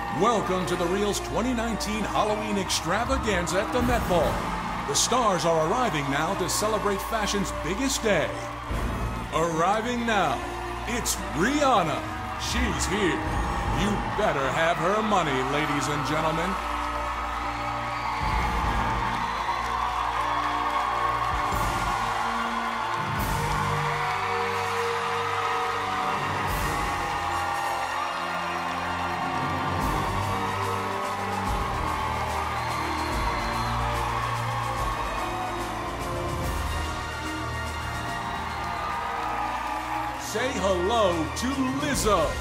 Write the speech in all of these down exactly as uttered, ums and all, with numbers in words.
Welcome to the Reel's twenty nineteen Halloween extravaganza at the Met Ball. The stars are arriving now to celebrate fashion's biggest day. Arriving now, it's Rihanna. She's here. You better have her money, ladies and gentlemen. Say hello to Lizzo.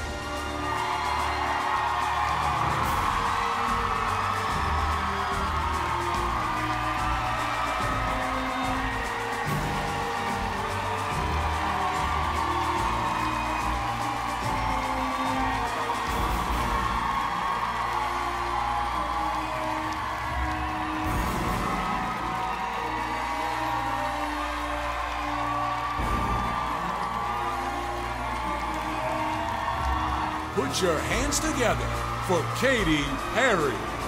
Put your hands together for Katy Perry.